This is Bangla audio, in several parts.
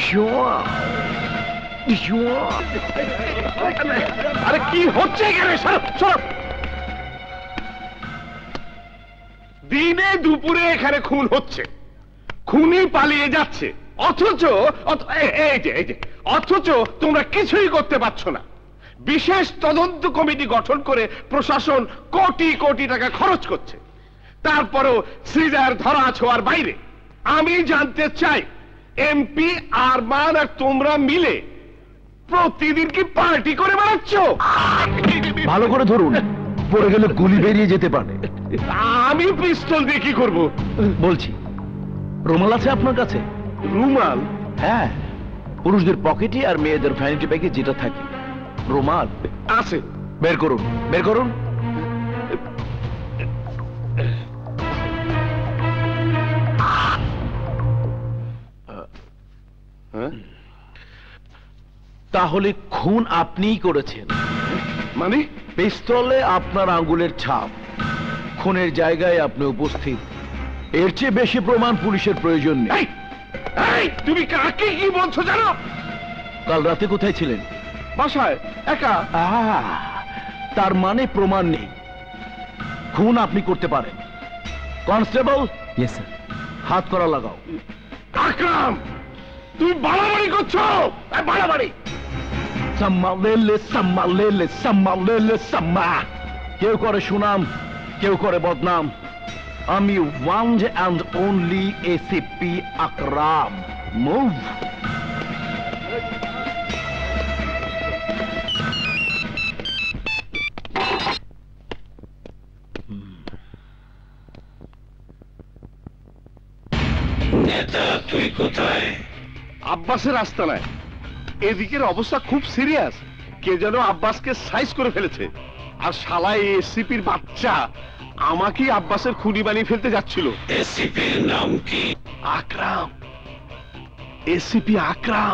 আরে কি হচ্ছে এখানে? দিনে দুপুরে এখানে খুন হচ্ছে, খুনি পালিয়ে যাচ্ছে, অথচ তোমরা কিছুই করতে পারছো না। বিশেষ তদন্ত কমিটি গঠন করে প্রশাসন কোটি কোটি টাকা খরচ করছে, তারপরও শ্রীজার ধরা ছোঁয়ার বাইরে। আমি জানতে চাই, এমপি আরমান আর তোমরা মিলে প্রতিদিন কি পার্টি করে বেড়াচ্ছ? ভালো করে ধরুন, পড়ে গেলে গুলি বেরিয়ে যেতে পারে। আমি পিস্তল দিয়ে কি করবো? বলছি, রুমাল আছে আপনার কাছে? রুমাল? হ্যাঁ, পুরুষদের পকেটে আর মেয়েদের ভ্যানিটি ব্যাগে যেটা থাকে, রুমাল আছে। বের করুন, বের করুন। তাহলে খুন আপনিই করেছেন? মানে? পিস্তলে আপনার আঙ্গুলের ছাপ, খুনের জায়গায় আপনি উপস্থিত। এর চেয়ে বেশি প্রমাণ পুলিশের প্রয়োজন নেই। তুমি কাকে কি বলছো জানো? কাল রাতে কোথায় ছিলেন? বাসায় একা। তার মানে প্রমাণ নেই, খুন আপনি করতে পারেন। কনস্টেবল, ইয়েস স্যার, হাত করা লাগাও। আকরাম, তুমি বাড়াবাড়ি করছো, বাড়াবাড়ি। কেউ করে সুনাম, কেউ করে বদনাম। আমি one and only ACP Akram. Move. তুই কোথায়? আব্বাসের আস্তানায়। এদিকের অবস্থা খুব সিরিয়াস, কে যেন আব্বাসকে সাইজ করে ফেলেছে। আর শালা এসিপির বাচ্চা আমাকেই আব্বাসের খুনি বানিয়ে ফেলতে যাচ্ছিল। এসিপির নাম কি? আকরাম। এসিপি আকরাম।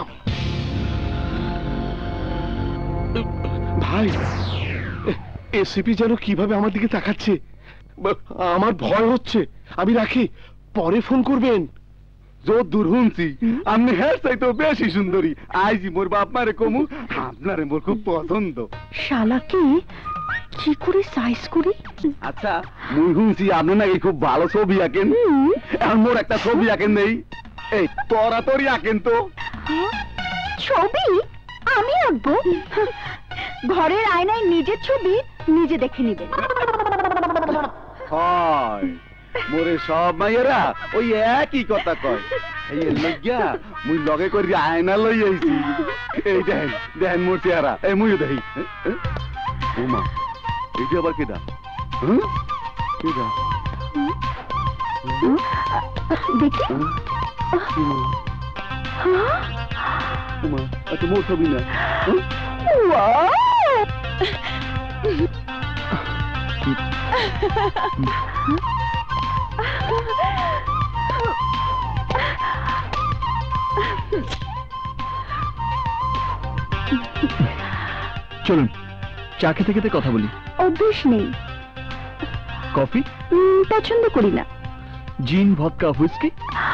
ভাই, এসিপি যেন কিভাবে আমার দিকে তাকাচ্ছে, আমার ভয় হচ্ছে। আমি রাখি, পরে ফোন করবেন। যদ্দূর শুনছি আপনি হ্যাঁ চাইতো বেশি সুন্দরী। আইজি মোর বাপ মারে কমু আপনারে মোর খুব পছন্দ। শালাকে কি করে সাইজ করি? আচ্ছা, মুই শুনছি আপনি নাকি খুব ভালো ছবি আঁকেন। এখন মোর একটা ছবি আঁকেন নেই? এই তরাতরি আঁকেন তো। ছবি আমি আঁকবো? ঘরের আয়নায় নিজের ছবি নিজে দেখে নিবেন। হয় মোরে সব মাইয়েরা ওই একই কথা কয়। এই লইয়া মুই লগে করি আয়না লই আইছি। এই দেখেন দেখেন মোর চেহারা, এই মুইও দেখি। ওমা, এইটা আবার কেডা? কেডা দেখি। ওমা, আচ্ছা মোর ছবি না। চলুন চা খেতে খেতে কথা বলি। অভ্যেস নেই। কফি পছন্দ করি না। জিন, ভদকা, হুইস্কি?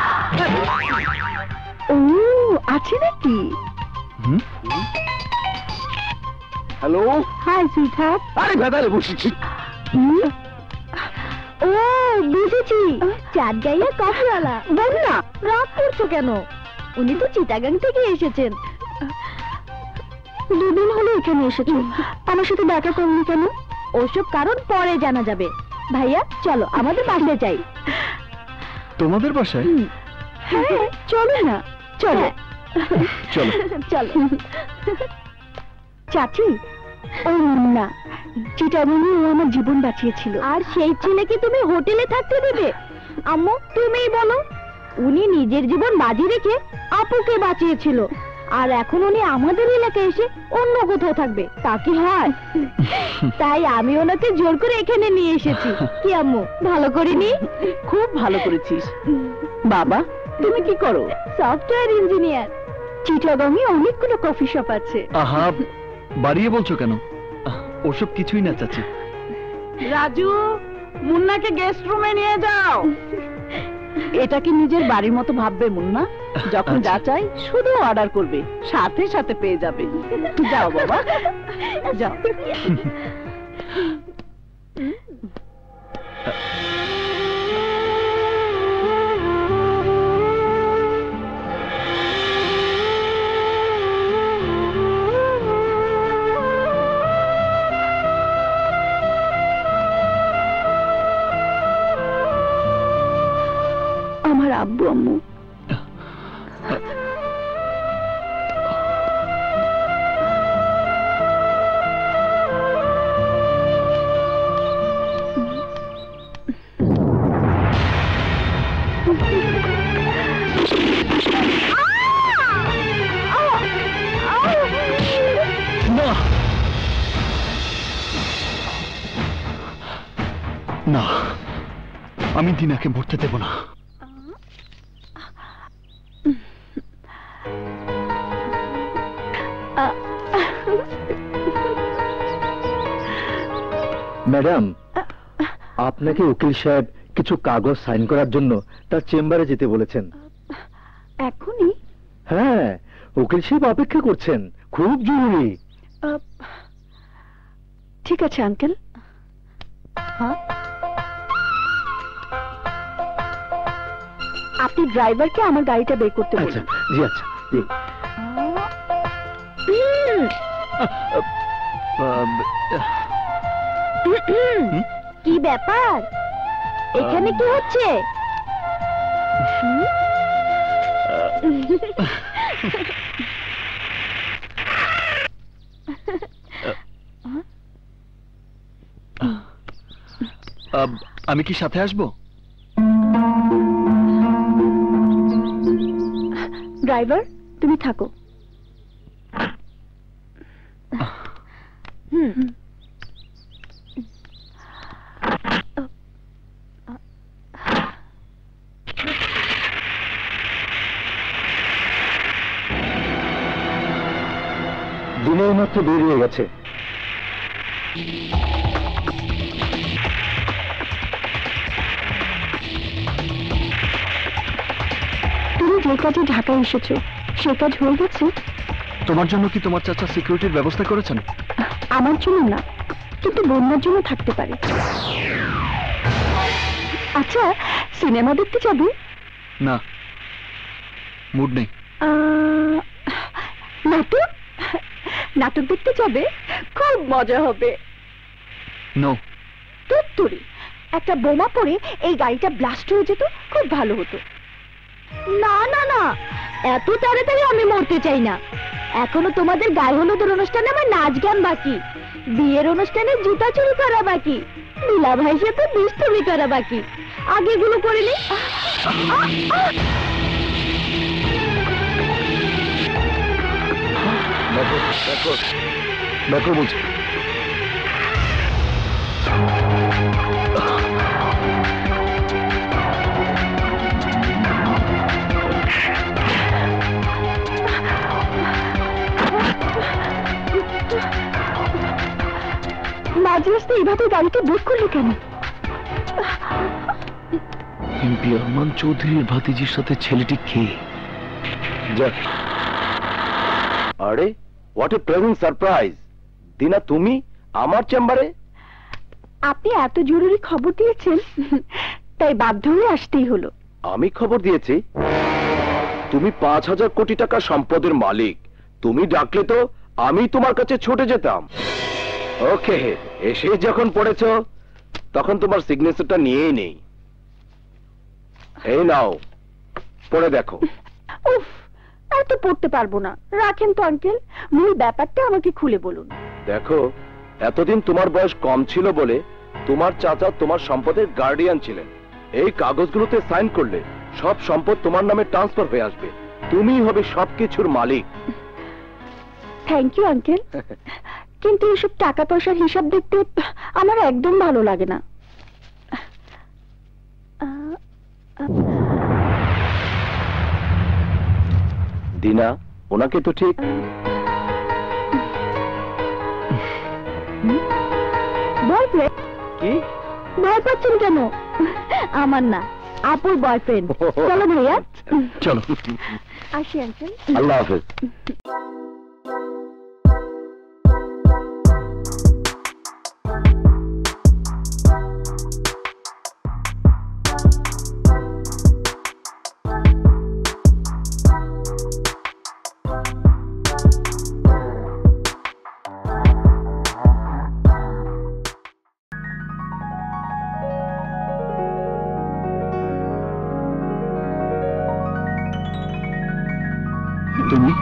ও আছে নাকি? Hello, hi sweetheart. আরে ভেদালে বসেছি। ও বুঝেছি, চাঁদ গাইয়া কফিওয়ালা। বল না, রাগ করছো কেন? উনি তো চিটাগাং থেকে এসেছেন। দুদিন হলো এখানে এসেছো, আমার সাথে দেখা করনি কেন? ওসব কারণ পরে জানা যাবে। ভাইয়া চলো আমাদের বাসায় যাই। তোমাদের বাসায়? হ্যাঁ চলো না। চলো চলো চলো। চাচি, ও না, চিটাগাংয়ে ও আমার জীবন বাঁচিয়েছিল। আর সেই ছেলেকে তুমি হোটেলে থাকতে দেবে? আম্মু তুমিই বলো। উনি নিজের জীবন বাজি রেখে আপুকে বাঁচিয়েছিল, আর এখন উনি আমাদের এলাকায় এসে অন্য কোথাও থাকবে, তা কি হয়? তাই আমি ওনাকে জোর করে এখানে নিয়ে এসেছি। কি আম্মু, ভালো করিনি? খুব ভালো করেছিস। বাবা তুমি কি করো? Software engineer. চিটাগাংয়ে অনেকগুলো কফি শপ আছে। আহা, বাড়িয়ে বলছো কেন? ওসব কিছুই না চাচি। রাজু, মুন্নাকে গেস্ট রুমে নিয়ে যাও। এটা কি নিজের বাড়ির মতো ভাববে মুন্না? যখন যা চাই শুধু অর্ডার করবে, সাথে সাথে পেয়ে যাবে। যাও বাবা, যাও। আমার আব্বু আম্মু। না, আমি দিনাকে মরতে দেব না। ম্যাডাম, আপনাকে উকিল সাহেব কিছু কাগজ সাইন করার জন্য তার চেম্বারে যেতে বলেছেন। এখনই? হ্যাঁ, উকিল সাহেব অপেক্ষা করছেন, খুব জরুরি। ঠিক আছে আঙ্কেল। হ্যাঁ, আপনি ড্রাইভারকে আমার গাড়িটা বের করতে আচ্ছা, বলুন। জি আচ্ছা, জি। কি ব্যাপার, এখানে কি হচ্ছে? আমি কি সাথে আসবো? ড্রাইভার, তুমি থাকো। দিনের মাত্র বেরিয়ে গেছে। তুমি যে কাজে ঢাকায় এসেছো সে কাজ হয়ে গেছে? তোমার জন্য কি তোমার চাচা সিকিউরিটির ব্যবস্থা করেছেন? আমার জন্য না, কিন্তু বন্যার জন্য থাকতে পারে। আচ্ছা, সিনেমা দেখতে যাবে? না, মুড নেই। নাটক? নাটক দেখতে যাবে? খুব মজা হবে। নো। তুই একটা বোমা পড়ে এই গাড়িটা ব্লাস্ট হয়ে যেত, খুব ভালো হতো। না না না, এত তাড়াতাড়ি আমি মরতে চাই না। এখনো তোমাদের গায়ে হলুদের অনুষ্ঠানে আমার নাচ গান বাকি, বিয়ের অনুষ্ঠানে জুতা চুরি করা বাকি, নীলা ভাইয়ের সাথে দুষ্টুমি করা বাকি। আগে এগুলো করে নি। দেখো বলছি। মাঝে আসতে এইভাবে গাড়িকে ব্রেক করলি কেন? এমপি আরমান চৌধুরীর ভাতিজির সাথে ছেলেটি খেয়ে যাক। আরে, হোয়াট এ প্লেজেন্ট সারপ্রাইজ! দিনা, তুমি আমার চেম্বারে? আপনি এত জরুরি খবর দিয়েছেন, তাই বাধ্য হয়ে আসতেই হলো। আমি খবর দিয়েছি? তুমি 5,000 কোটি টাকা সম্পদের মালিক, তুমি ডাকলে তো আমি তোমার কাছে ছুটে যেতাম। ওকে, এসে যখন পড়েছ তখন তোমার সিগনেচারটা নিয়েই নেই। এই নাও, পড়ে দেখো। উফ, আর তো পড়তে পারবো না। রাখেন তো আঙ্কেল, মূল ব্যাপারটা আমাকে খুলে বলুন। দেখো, এতদিন তোমার বয়স কম ছিল বলে তোমার চাচা তোমার সম্পদের গার্ডিয়ান ছিলেন। এই কাগজগুলোতে সাইন করলে সব সম্পদ তোমার নামে ট্রান্সফার হয়ে আসবে, তুমিই হবে সবকিছুর মালিক। থ্যাংক ইউ আঙ্কেল, কিন্তু এসব টাকা পয়সার হিসাব দেখতে আমার একদম ভালো লাগে না। দিনা, ওনাকে তো ঠিক। বয়ফ্রেন্ড? কি ভয় পাচ্ছেন কেন? আমার না, আপুর বয়ফ্রেন্ড। চলো ভাইয়া। চলো। আসি আঙ্কেল। আল্লাহ হাফেজ। তুমি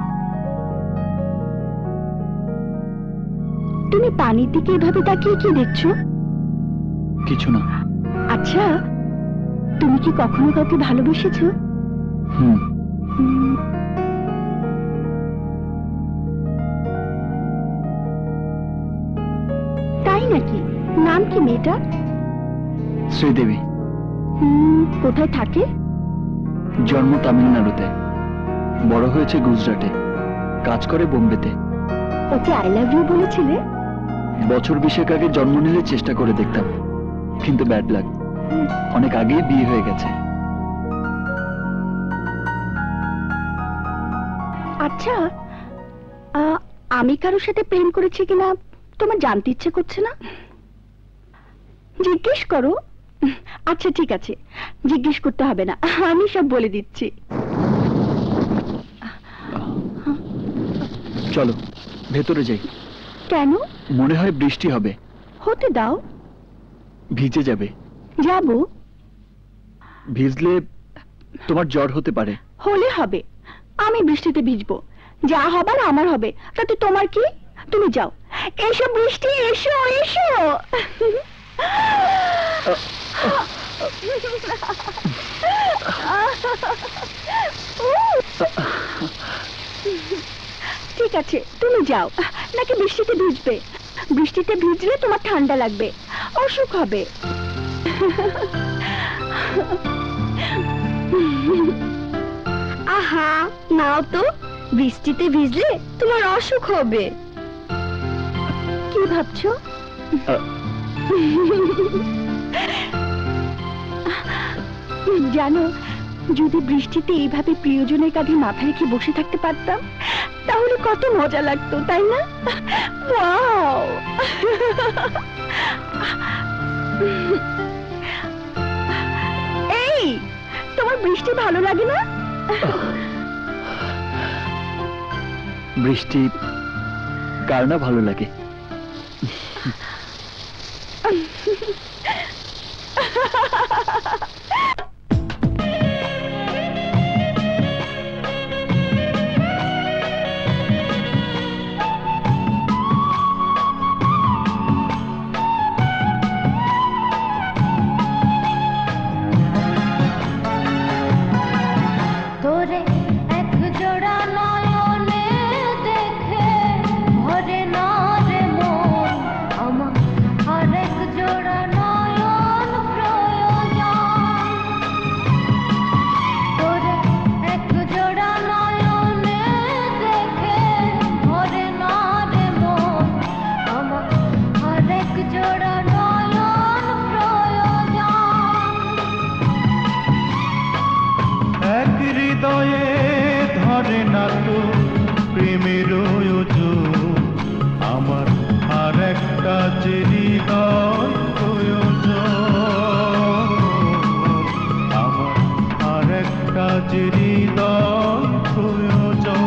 তুমি পানির দিকে এভাবে তাকিয়ে কি দেখছো? কিছু না। আচ্ছা, তুমি কি কখনো কাউকে ভালোবেসেছো? হুম। তাই নাকি? নাম কি মেয়েটা? শ্রীদেবী। কোথায় থাকে? জন্ম তামিলনাড়ুতে, বড় হয়েছে গুজরাটে, কাজ করে বোম্বেতে। ওকে আই লাভ ইউ বলেছিলে? বছর 20 আগে জন্ম নিলে চেষ্টা করে দেখতাম, কিন্তু ব্যাড লাক, অনেক আগেই বিয়ে হয়ে গেছে। আচ্ছা, আমি কারোর সাথে প্রেম করেছি কিনা তোমার জানতে ইচ্ছে করছে না? জিজ্ঞেস করো। আচ্ছা ঠিক আছে, জিজ্ঞেস করতে হবে না, আমি সব বলে দিচ্ছি। চলো ভেতরে যাই। কেন? মনে হয় বৃষ্টি হবে। হতে দাও। ভিজে যাবে। যাব। ভিজলে তোমার জ্বর হতে পারে। হলে হবে, আমি বৃষ্টিতে ভিজবো, যা হবার আমার হবে, তাতে তোমার কি? তুমি যাও। এসো বৃষ্টি, এসো এসো। ঠিক আছে, তুমি যাও। নাকি বৃষ্টিতে ভিজবে? বৃষ্টিতে ভিজলে তোমার ঠান্ডা লাগবে, অসুখ হবে। আহা, নাও তো, বৃষ্টিতে ভিজলে তোমার অসুখ হবে। কি ভাবছো? জানো, যদি বৃষ্টিতে এইভাবে প্রিয়জনের কাঁধে মাথা রেখে বসে থাকতে পারতাম, তাহলে কত মজা লাগতো, তাই না? ওয়াও! এই, তোমার বৃষ্টি ভালো লাগে না? বৃষ্টি কার না ভালো লাগে। তোরে এক জোড়া নয়নে দেখে ভরে না রে মন, আমার আরেক জোড়া নয়ন প্রয়োজন। তোরে এক জোড়া নয়নে দেখে ভরে না রে মন, আমার আরেক জোড়া নয়ন প্রয়োজন। এক হৃদয়ে ধরে না তো প্রেমের ওজন, আমার আর একটা যে হৃদয় প্রয়োজন, আমার আর একটা যে হৃদয় প্রয়োজন।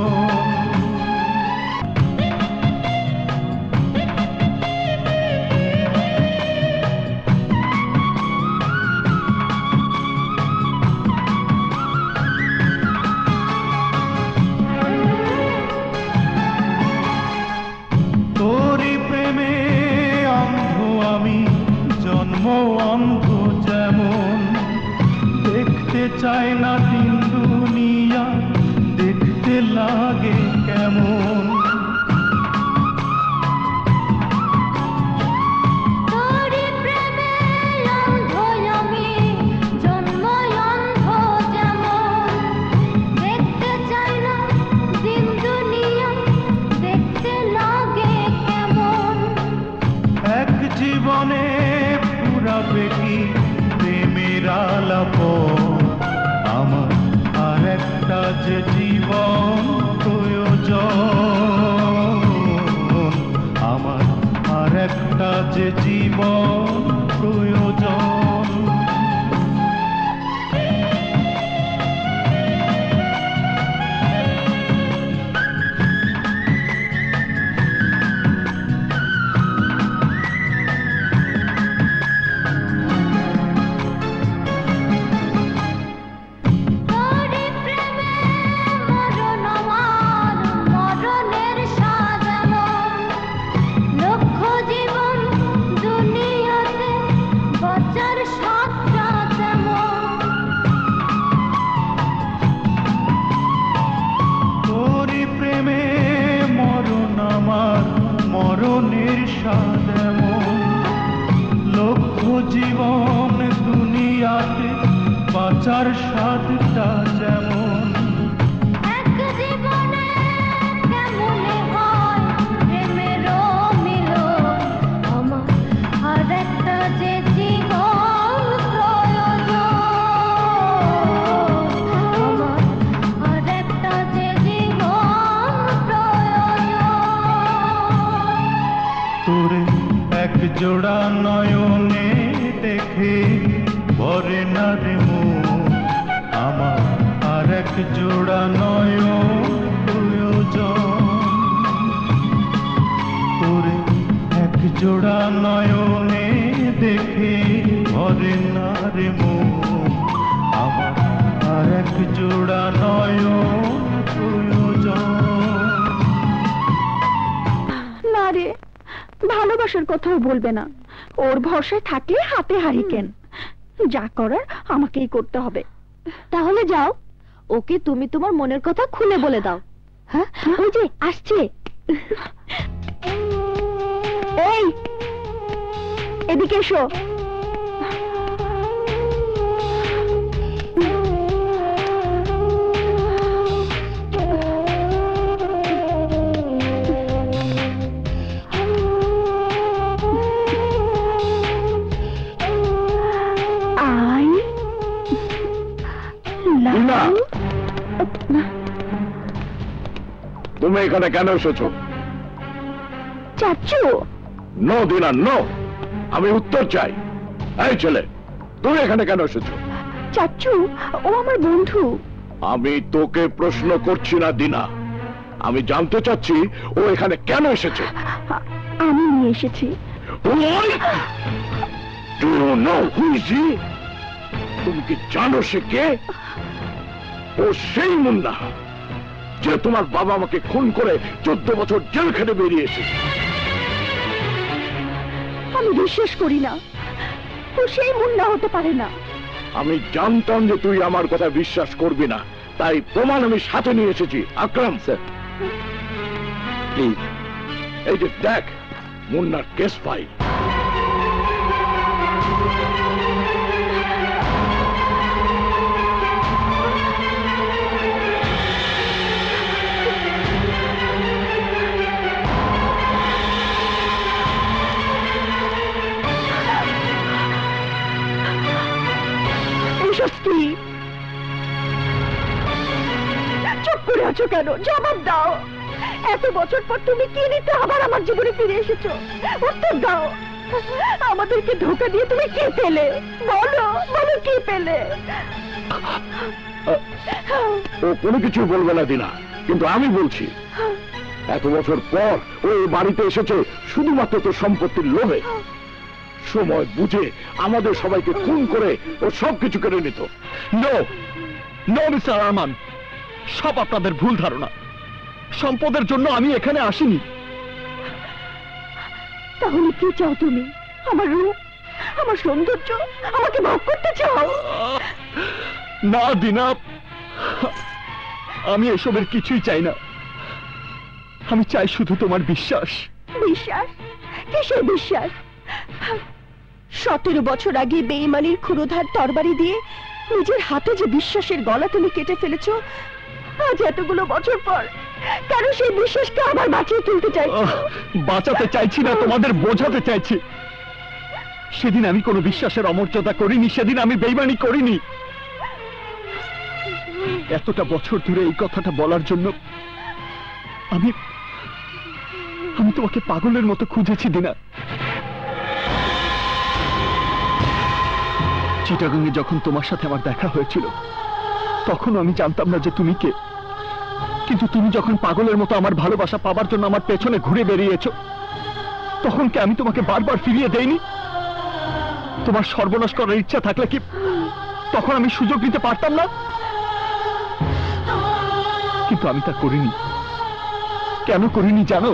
তোরি প্রেমে অন্ধ আমি, জন্ম অন্ধ যেমন, দেখতে চায় না দিন দুনিয়া, দেখতে লাগে কেমন। তোরি প্রেমে অন্ধ আমি, জন্ম অন্ধ যেমন, দেখতে চাই না দিন দুনিয়া, দেখতে লাগে কেমন। এক জীবনে পুরাবে কি প্রেমের আলো যে জীবন প্রয়োজন, আমার আর একটা যে জীবন প্রয়োজন। তোরে প্রেমে মরণ আমার, মরণের স্বাদ এমন। লক্ষ জীবন দুনিয়াতে বাঁচার স্বাদটা তেমন। তোরি প্রেমে মরণ আমার, মরণের স্বাদ এমন। লক্ষ জীবন দুনিয়াতে বাঁচার স্বাদটা যেমন। এক জীবনে কেমনে হয় প্রেমেরও মিলন, আমার আর একটা যে জীবন প্রয়োজন, আমার আর একটা যে জীবন প্রয়োজন। তোরে এক জোড়া নয়নে দেখে ভরে না রে মন, আমার আর এক জোড়া নয়ন প্রয়োজন। তোরে এক জোড়া নয়নে দেখে ভরে না রে মন, আমার আর এক জোড়া নয়ন প্রয়োজন। না রে, ভালোবাসার কথাও বলবে না। ওর ভরসায় থাকলে হাতে হারিকেন। যা করার আমাকেই করতে হবে। তাহলে যাও, ওকে তুমি তোমার মনের কথা খুলে বলে দাও। হ্যাঁ, ওই যে আসছে। এই, এদিকে এসো। না, তুমি এখানে কেন এসেছো? চাচু, নো দিনা, নো। আমি উত্তর চাই। এই ছেলে, তুমি এখানে কেন এসেছো? চাচু, ও আমার বন্ধু। আমি তোকে প্রশ্ন করছি না দিনা, আমি জানতে চাচ্ছি ও এখানে কেন এসেছে। আমি নিয়ে এসেছি। তুমি কি জানো সে কে? ও সেই মুন্না যে তোমার বাবা আমাকে খুন করে 14 বছর জেল খেটে বেরিয়ে এসেছে। আমি বিশ্বাস করি না, ও সেই মুন্না হতে পারে না। আমি জানতাম যে তুই আমার কথা বিশ্বাস করবি না, তাই প্রমাণ আমি সাথে নিয়ে এসেছি। আকরাম স্যার, প্লিজ, এই যে দেখ মুন্নার কেস ফাইল। চুপ করে আছো কেন? জবাব দাও। এত বছর পর তুমি কি নিতে আবার আমার জীবনে ফিরে এসেছো? উত্তর দাও। আমাদেরকে ধোঁকা দিয়ে তুমি কি পেলে? বলো, বলো কি পেলে? ও কোনো কিছু বলবে না দিনা, কিন্তু আমি বলছি এত বছর পর ও এই বাড়িতে এসেছে শুধুমাত্র তোর সম্পত্তির লোভে। সময় বুঝে আমাদের সবাইকে খুন করে ও সবকিছু কেড়ে নিত। নো নো মিস্টার আরমান, সব আপনাদের ভুল ধারণা। সম্পদের জন্য আমি এখানে আসিনি। তাহলে কি চাও তুমি? আমার রূপ, আমার সৌন্দর্য, আমাকে ভোগ করতে চাও? না দিনা, আমি এসবের কিছুই চাই না। আমি চাই শুধু তোমার বিশ্বাস। বিশ্বাস? কিসের বিশ্বাস? 17 বছর আগে বেঈমানির ক্ষুরোধার তরবারি দিয়ে নিজের হাতে যে বিশ্বাসের গলা তুমি কেটে ফেলেছো, আজ এতগুলো বছর পর কেন সেই বিশ্বাসকে আবার বাঁচিয়ে তুলতে চাইছো? বাঁচাতে চাইছি না, তোমাদের বোঝাতে চাইছি। সেদিন আমি কোনো বিশ্বাসের অমর্যাদা করিনি, সেদিন আমি বেঈমানি করিনি। এতটা বছর ধরে এই কথাটা বলার জন্য আমি আমি তোমাকে পাগলের মতো খুঁজেছি দিনা। চিটাগাংয়ে যখন তোমার সাথে আমার দেখা হয়েছিল তখন আমি জানতাম না যে তুমি কে, কিন্তু তুমি যখন পাগলের মতো আমার ভালোবাসা পাবার জন্য আমার পেছনে ঘুরে বেরিয়েছো তখন কি আমি তোমাকে বারবার ফিরিয়ে দেইনি? তোমার সর্বনাশ করার ইচ্ছা থাকলে কি তখন আমি সুযোগ নিতে পারতাম না? কিন্তু আমি তা করিনি। কেন করিনি জানো?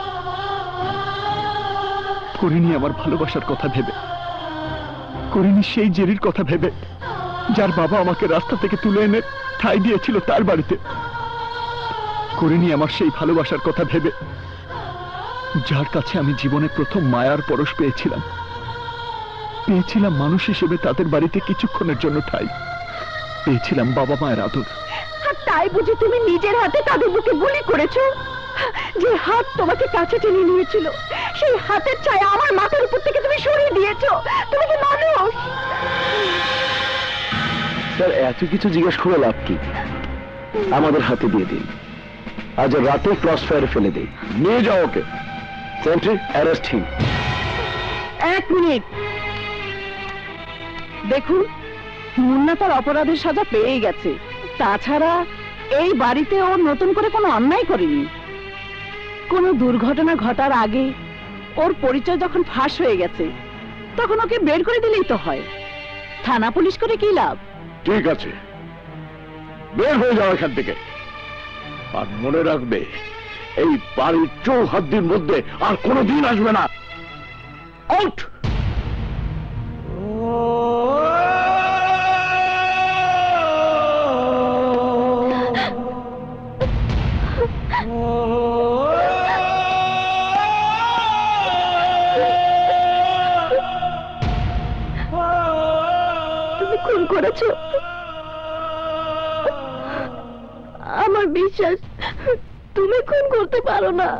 করিনি আমার ভালোবাসার কথা ভেবে, করিনি সেই জেরির কথা ভেবে যার বাবা আমাকে রাস্তা থেকে তুলে এনে ঠাঁই দিয়েছিল তার বাড়িতে, করিনি আমার সেই ভালোবাসার কথা ভেবে যার কাছে আমি জীবনে প্রথম মায়ার পরশ পেয়েছিলাম, পেয়েছিলাম মানুষ হিসেবে তাদের বাড়িতে কিছুক্ষণের জন্য ঠাঁই, পেয়েছিলাম বাবা মায়ের আদর। আর তাই বুঝি তুমি নিজের হাতে তাদের বুকে গুলি করেছো? যে হাত তোমাকে কাছে টেনে নিয়েছিল সেই হাতের ছায়া আমার মাথার উপর থেকে তুমি সরিয়ে দিয়েছো। তুমি কি মানুষ? স্যার এত কিছু জিজ্ঞেস করে লাভ কি? আমাদের হাতে দিয়ে দিন, আজ রাতে ক্রস ফায়ারে ফেলে দিই, নিয়ে যাও ওকে। Sentry arrest him. 1 মিনিট দেখুন, মুন্না তার অপরাধের সাজা পেয়ে গেছে। তাছাড়া এই বাড়িতে ও নতুন করে কোনো অন্যায় করেনি। কোনো দুর্ঘটনা ঘটার আগে ওর পরিচয় যখন ফাঁস হয়ে গেছে তখন ওকে বের করে দিলেই তো হয়। থানা পুলিশ করে কি লাভ? ঠিক আছে, বের হয়ে যাও এখান থেকে। আর মনে রাখবে, এই বাড়ির চৌহাদ্দির মধ্যে আর কোনোদিন আসবে না। আউট! তুমি খুন করেছো? আমার বিশ্বাস তুমি খুন করতে পারো না।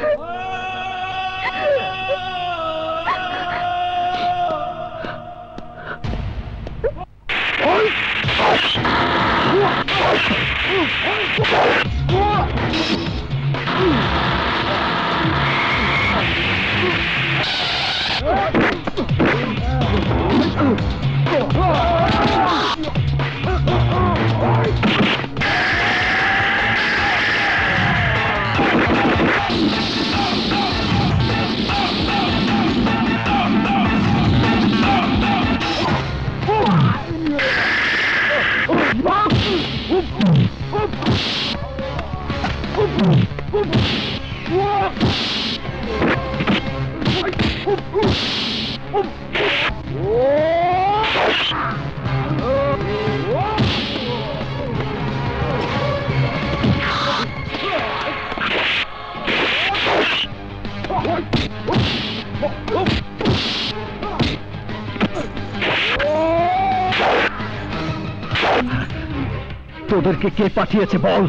তোদেরকে কে পাঠিয়েছে বল?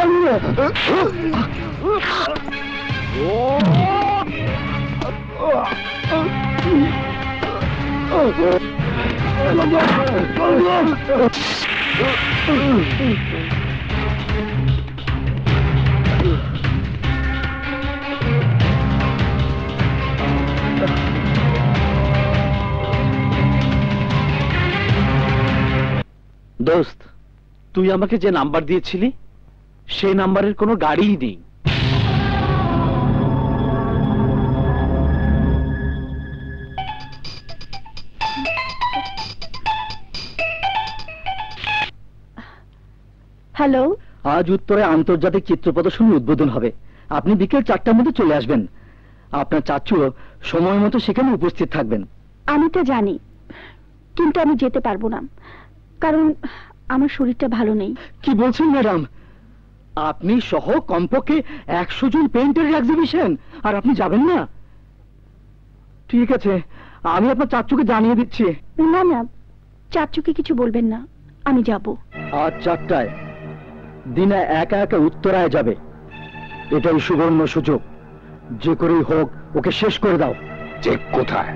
দোস্ত, তুই আমাকে যে নাম্বার দিয়েছিলি সেই নাম্বারের কোনো গাড়িই নেই। হ্যালো, আজ উত্তরে আন্তর্জাতিক চিত্র প্রদর্শনীর উদ্বোধন হবে। আপনি বিকেল 4টার মধ্যে চলে আসবেন। আপনার চাচুও সময় মতো সেখানে উপস্থিত থাকবেন। আমি তো জানি, কিন্তু আমি যেতে পারবো না, কারণ আমার শরীরটা ভালো নেই। কি বলছেন ম্যাডাম? আপনি সহ কমপক্ষে 100 জন পেইন্টারের এক্সিবিশন, আর আপনি যাবেন না? ঠিক আছে, আমি আপনার চাচুকে জানিয়ে দিচ্ছি। না না, চাচুকে কিছু বলবেন না, আমি যাব। আজ 4টায় দিনে একা একা উত্তরায় যাবে। এটাই সুবর্ণ সুযোগ, যে করেই হোক ওকে শেষ করে দাও। চেক কোথায়?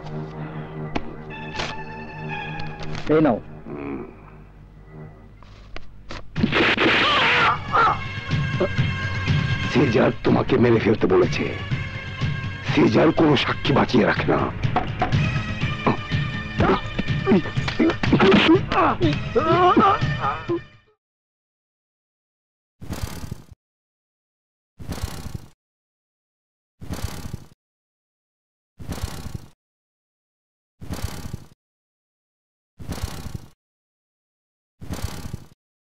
এই নাও। সিজার তোমাকে মেরে ফেলতে বলেছে। সিজার কোনো সাক্ষী বাঁচিয়ে রাখে না।